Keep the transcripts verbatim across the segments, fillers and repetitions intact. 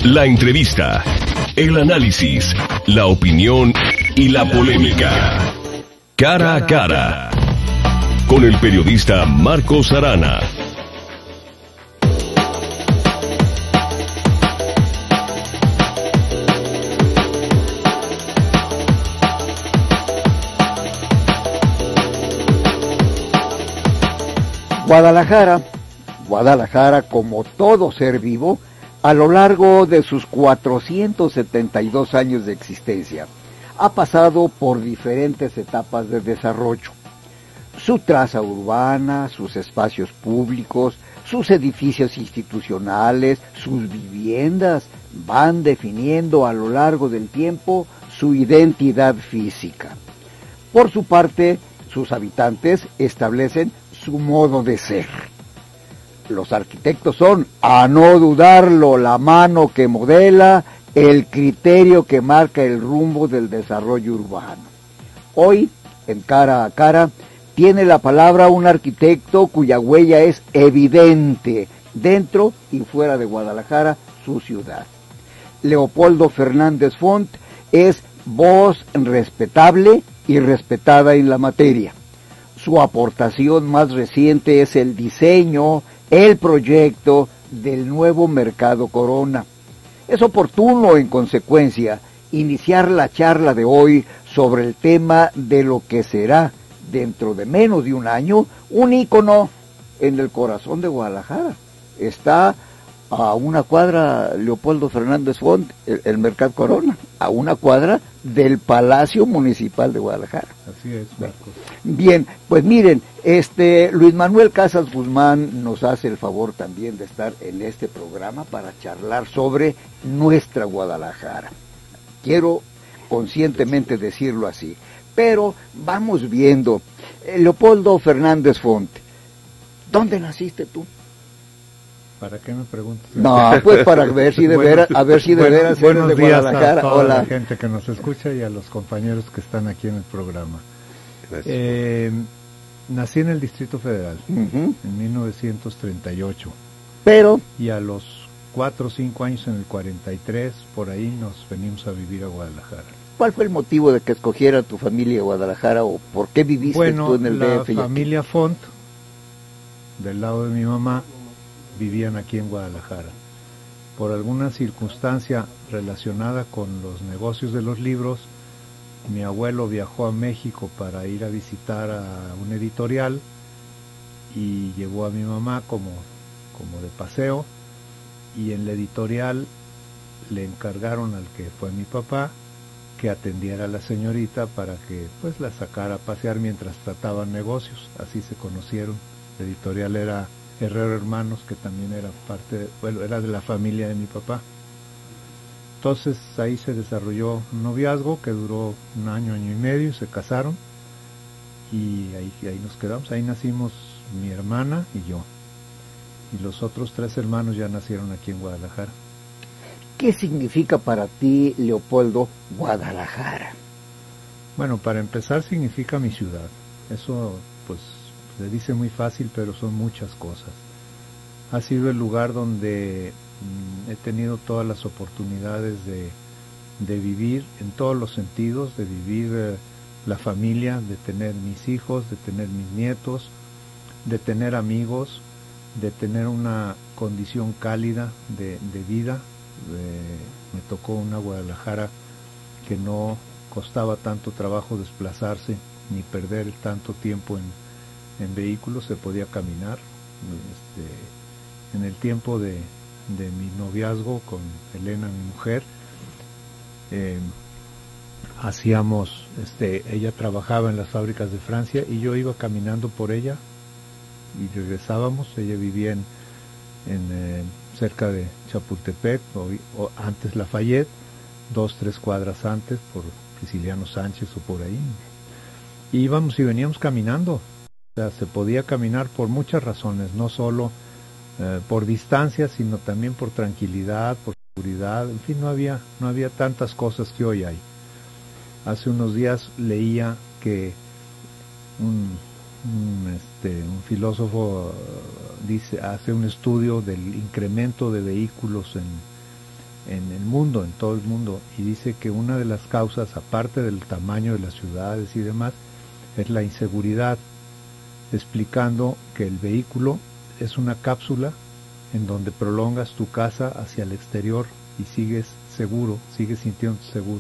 La entrevista, el análisis, la opinión y la polémica. Cara a cara. Con el periodista Marcos Arana. Guadalajara, Guadalajara, como todo ser vivo, a lo largo de sus cuatrocientos setenta y dos años de existencia, ha pasado por diferentes etapas de desarrollo. Su traza urbana, sus espacios públicos, sus edificios institucionales, sus viviendas, van definiendo a lo largo del tiempo su identidad física. Por su parte, sus habitantes establecen su modo de ser. Los arquitectos son, a no dudarlo, la mano que modela, el criterio que marca el rumbo del desarrollo urbano. Hoy, en Cara a Cara, tiene la palabra un arquitecto cuya huella es evidente dentro y fuera de Guadalajara, su ciudad. Leopoldo Fernández Font es voz respetable y respetada en la materia. Su aportación más reciente es el diseño, el proyecto del nuevo Mercado Corona. Es oportuno, en consecuencia, iniciar la charla de hoy sobre el tema de lo que será, dentro de menos de un año, un ícono en el corazón de Guadalajara. Está a una cuadra, Leopoldo Fernández Font, el, el Mercado Corona, a una cuadra del Palacio Municipal de Guadalajara. Así es, Marcos. Bien, pues miren, este Luis Manuel Casas Guzmán nos hace el favor también de estar en este programa para charlar sobre nuestra Guadalajara. Quiero conscientemente decirlo así, pero vamos viendo. Leopoldo Fernández Font, ¿dónde naciste tú? ¿Para qué me preguntas? No, pues para ver si de veras, a ver si de veras eres de Guadalajara. A toda Hola. la gente que nos escucha y a los compañeros que están aquí en el programa. Eh, nací en el Distrito Federal, uh-huh. en mil novecientos treinta y ocho. Pero y a los cuatro o cinco años, en el cuarenta y tres, por ahí nos venimos a vivir a Guadalajara. ¿Cuál fue el motivo de que escogiera tu familia Guadalajara o por qué viviste bueno, tú en el D F? Bueno, la familia Font, del lado de mi mamá, vivían aquí en Guadalajara. Por alguna circunstancia relacionada con los negocios de los libros, mi abuelo viajó a México para ir a visitar a un editorial y llevó a mi mamá como, como de paseo, y en la editorial le encargaron al que fue mi papá que atendiera a la señorita para que pues la sacara a pasear mientras trataban negocios. Así se conocieron. La editorial era Herrero Hermanos, que también era parte, de, bueno, era de la familia de mi papá. Entonces ahí se desarrolló un noviazgo que duró un año, año y medio, se casaron y ahí, ahí nos quedamos. Ahí nacimos mi hermana y yo, y los otros tres hermanos ya nacieron aquí en Guadalajara. ¿Qué significa para ti, Leopoldo, Guadalajara? Bueno, para empezar significa mi ciudad. Eso pues se dice muy fácil, pero son muchas cosas. Ha sido el lugar donde mm, he tenido todas las oportunidades de, de vivir en todos los sentidos, de vivir eh, la familia, de tener mis hijos, de tener mis nietos, de tener amigos, de tener una condición cálida de, de vida. Eh, me tocó una Guadalajara que no costaba tanto trabajo desplazarse ni perder tanto tiempo en, en vehículos, se podía caminar. Este, en el tiempo de, de mi noviazgo con Elena, mi mujer, eh, hacíamos, este, ella trabajaba en las fábricas de Francia y yo iba caminando por ella y regresábamos. Ella vivía en, en eh, cerca de Chapultepec, o, o antes Lafayette, dos, tres cuadras antes, por Prisciliano Sánchez o por ahí. Y íbamos y veníamos caminando. O sea, se podía caminar por muchas razones, no solo eh, por distancia, sino también por tranquilidad, por seguridad. En fin, no había, no había tantas cosas que hoy hay. Hace unos días leía que un, un, este, un filósofo uh, dice, hace un estudio del incremento de vehículos en, en el mundo, en todo el mundo, y dice que una de las causas, aparte del tamaño de las ciudades y demás, es la inseguridad, explicando que el vehículo es una cápsula en donde prolongas tu casa hacia el exterior y sigues seguro, sigues sintiéndote seguro.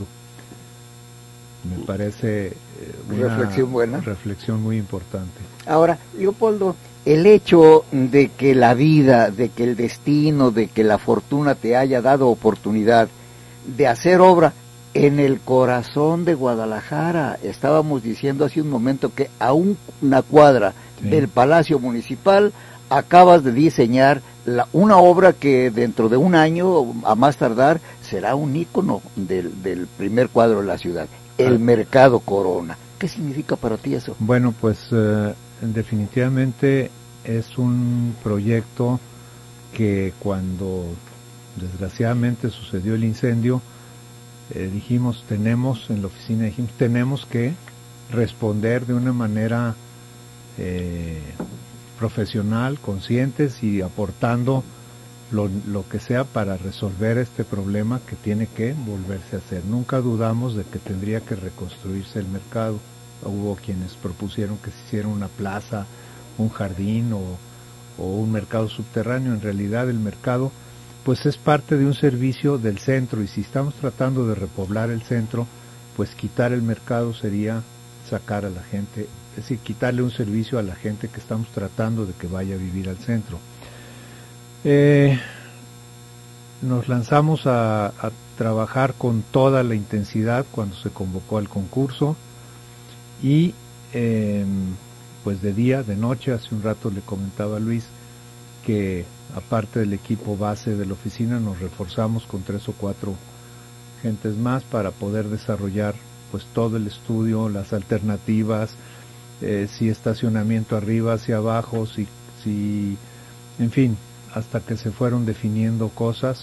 Me parece eh, una reflexión buena, reflexión muy importante. Ahora, Leopoldo, el hecho de que la vida, de que el destino, de que la fortuna te haya dado oportunidad de hacer obra en el corazón de Guadalajara, estábamos diciendo hace un momento que a un, una cuadra sí. del Palacio Municipal acabas de diseñar la, una obra que dentro de un año, a más tardar, será un ícono del, del primer cuadro de la ciudad, el ah. Mercado Corona. ¿Qué significa para ti eso? Bueno, pues eh, definitivamente es un proyecto que cuando desgraciadamente sucedió el incendio, eh, dijimos, tenemos, en la oficina dijimos, tenemos que responder de una manera eh, profesional, conscientes y aportando lo, lo que sea para resolver este problema que tiene que volverse a hacer. Nunca dudamos de que tendría que reconstruirse el mercado. Hubo quienes propusieron que se hiciera una plaza, un jardín o, o un mercado subterráneo. En realidad el mercado pues es parte de un servicio del centro, y si estamos tratando de repoblar el centro, pues quitar el mercado sería sacar a la gente, es decir, quitarle un servicio a la gente que estamos tratando de que vaya a vivir al centro. Eh, nos lanzamos a, a trabajar con toda la intensidad cuando se convocó al concurso, y eh, pues de día, de noche. Hace un rato le comentaba a Luis que aparte del equipo base de la oficina nos reforzamos con tres o cuatro gentes más para poder desarrollar pues todo el estudio, las alternativas, eh, si estacionamiento arriba, hacia abajo, si, si, en fin, hasta que se fueron definiendo cosas,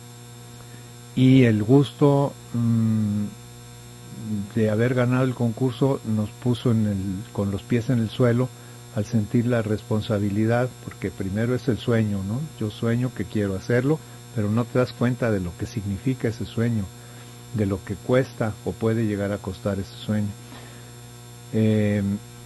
y el gusto mmm, de haber ganado el concurso nos puso en el, con los pies en el suelo al sentir la responsabilidad, porque primero es el sueño, ¿no? Yo sueño que quiero hacerlo, pero no te das cuenta de lo que significa ese sueño, de lo que cuesta o puede llegar a costar ese sueño. Eh,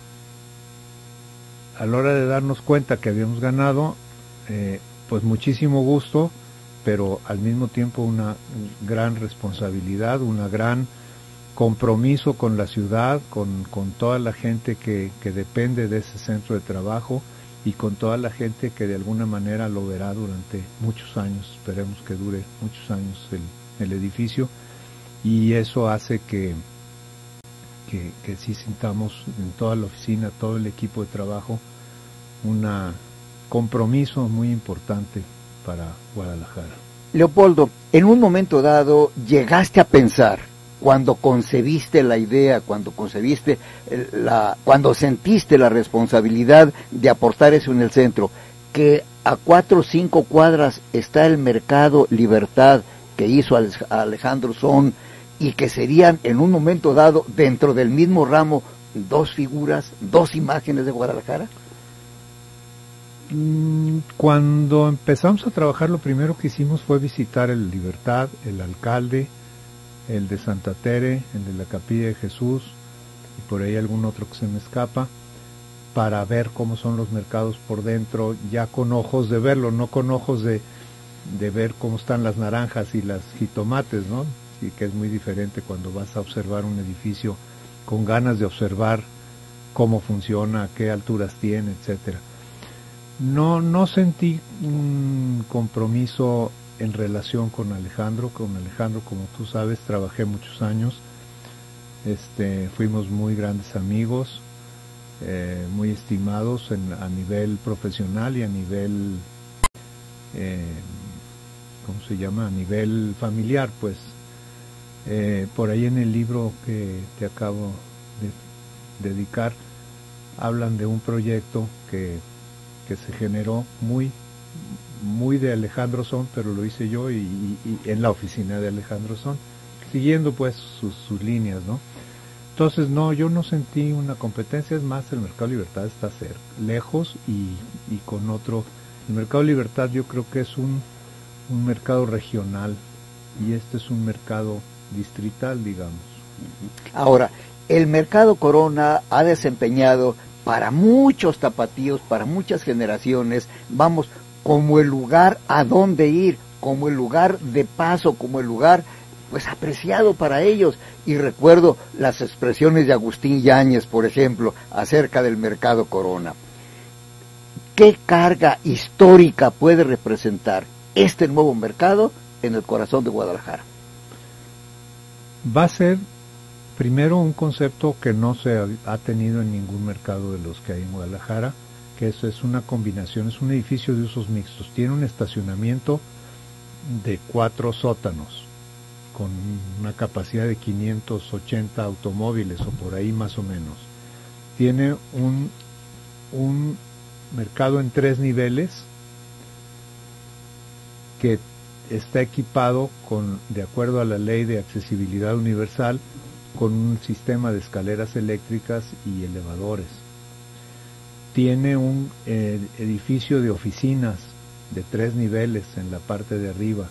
a la hora de darnos cuenta que habíamos ganado, eh, pues muchísimo gusto, pero al mismo tiempo una gran responsabilidad, una gran compromiso con la ciudad, con, con toda la gente que, que depende de ese centro de trabajo, y con toda la gente que de alguna manera lo verá durante muchos años. Esperemos que dure muchos años el, el edificio, y eso hace que, que, que sí sintamos en toda la oficina, todo el equipo de trabajo, un compromiso muy importante para Guadalajara. Leopoldo, en un momento dado llegaste a pensar, cuando concebiste la idea, cuando concebiste la, cuando sentiste la responsabilidad de aportar eso en el centro, que a cuatro o cinco cuadras está el Mercado Libertad que hizo Alejandro Son, y que serían en un momento dado dentro del mismo ramo dos figuras, dos imágenes de Guadalajara? Cuando empezamos a trabajar, lo primero que hicimos fue visitar el Libertad, el alcalde, el de Santa Tere, el de la Capilla de Jesús, y por ahí algún otro que se me escapa, para ver cómo son los mercados por dentro, ya con ojos de verlo, no con ojos de, de ver cómo están las naranjas y las jitomates, ¿no? Y que es muy diferente cuando vas a observar un edificio con ganas de observar cómo funciona, qué alturas tiene, etcétera. No, no sentí un compromiso en relación con Alejandro. Con Alejandro, como tú sabes, trabajé muchos años, este, fuimos muy grandes amigos, eh, muy estimados en, a nivel profesional y a nivel, eh, ¿cómo se llama? A nivel familiar, pues. Eh, por ahí en el libro que te acabo de dedicar, hablan de un proyecto que, que se generó muy muy de Alejandro Son, pero lo hice yo y, y, y en la oficina de Alejandro Son, siguiendo pues sus, sus líneas, ¿no? Entonces no, yo no sentí una competencia. Es más, el Mercado Libertad está cerca, lejos, y, y con otro, el Mercado Libertad yo creo que es un, un mercado regional, y este es un mercado distrital, digamos. Ahora, el Mercado Corona ha desempeñado para muchos tapatíos, para muchas generaciones, vamos, como el lugar a donde ir, como el lugar de paso, como el lugar pues apreciado para ellos. Y recuerdo las expresiones de Agustín Yáñez, por ejemplo, acerca del Mercado Corona. ¿Qué carga histórica puede representar este nuevo mercado en el corazón de Guadalajara? Va a ser primero un concepto que no se ha, ha tenido en ningún mercado de los que hay en Guadalajara, que eso es una combinación, es un edificio de usos mixtos. Tiene un estacionamiento de cuatro sótanos, con una capacidad de quinientos ochenta automóviles o por ahí más o menos. Tiene un, un mercado en tres niveles que está equipado con, de acuerdo a la ley de accesibilidad universal, con un sistema de escaleras eléctricas y elevadores. Tiene un eh, edificio de oficinas de tres niveles en la parte de arriba.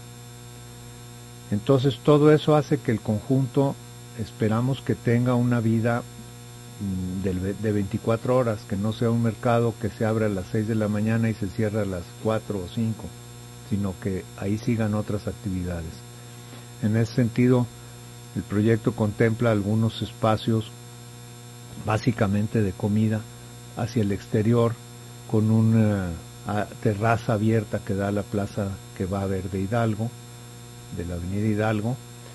Entonces todo eso hace que el conjunto esperamos que tenga una vida mm, de, de veinticuatro horas, que no sea un mercado que se abra a las seis de la mañana y se cierra a las cuatro o cinco, sino que ahí sigan otras actividades. En ese sentido, el proyecto contempla algunos espacios básicamente de comida hacia el exterior, con una uh, terraza abierta que da a la plaza que va a haber de Hidalgo, de la avenida Hidalgo,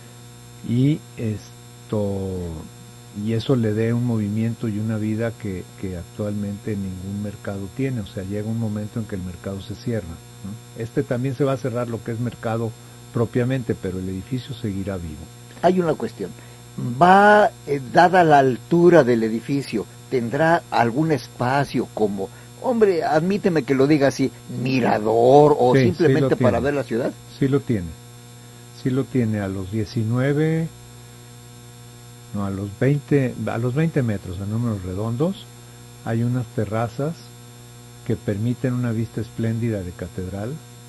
y esto y eso le dé un movimiento y una vida que, que actualmente ningún mercado tiene. O sea, llega un momento en que el mercado se cierra, ¿no? Este también se va a cerrar, lo que es mercado propiamente, pero el edificio seguirá vivo. Hay una cuestión, va, eh, dada la altura del edificio, ¿tendrá algún espacio como, hombre, admíteme que lo diga así, mirador o sí, simplemente sí para ver la ciudad? Sí lo tiene, sí lo tiene a los diecinueve, no, a los veinte, a los veinte metros de números redondos, hay unas terrazas que permiten una vista espléndida de catedral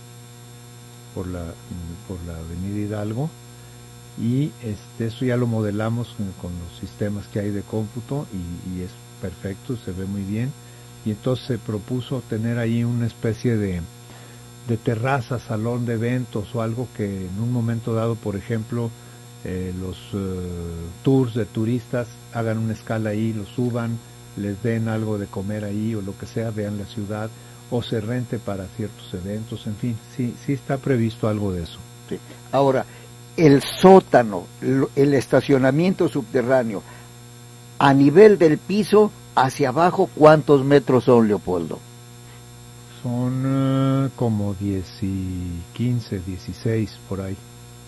por la, por la avenida Hidalgo. Y este, eso ya lo modelamos con los sistemas que hay de cómputo y, y es perfecto, se ve muy bien. Y entonces se propuso tener ahí una especie de, de terraza, salón de eventos o algo que en un momento dado, por ejemplo, eh, los uh, tours de turistas hagan una escala ahí, lo suban, les den algo de comer ahí o lo que sea, vean la ciudad, o se rente para ciertos eventos, en fin, sí, sí está previsto algo de eso. Sí. Ahora, el sótano, el estacionamiento subterráneo, a nivel del piso, hacia abajo, ¿cuántos metros son, Leopoldo? Son uh, como diez y quince, dieciséis, por ahí.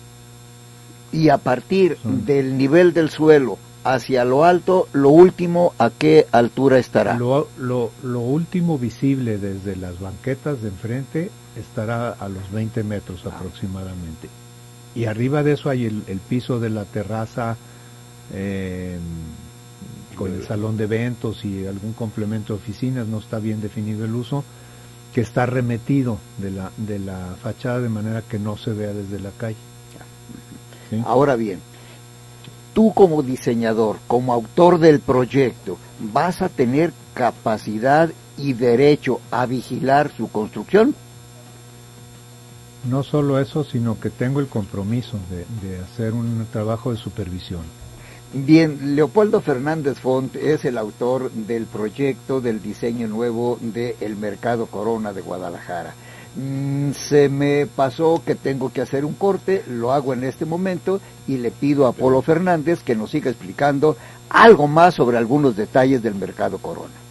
Y a partir son... del nivel del suelo hacia lo alto, lo último, ¿a qué altura estará? Lo, lo, lo último visible desde las banquetas de enfrente estará a los veinte metros ah. aproximadamente. Y arriba de eso hay el, el piso de la terraza eh, con el salón de eventos y algún complemento de oficinas, no está bien definido el uso, que está remetido de la, de la fachada de manera que no se vea desde la calle. ¿Sí? Ahora bien, tú como diseñador, como autor del proyecto, ¿vas a tener capacidad y derecho a vigilar su construcción? No solo eso, sino que tengo el compromiso de, de hacer un trabajo de supervisión. Bien, Leopoldo Fernández Font es el autor del proyecto del diseño nuevo del Mercado Corona de Guadalajara. Mm, se me pasó que tengo que hacer un corte, lo hago en este momento y le pido a Polo Fernández que nos siga explicando algo más sobre algunos detalles del Mercado Corona.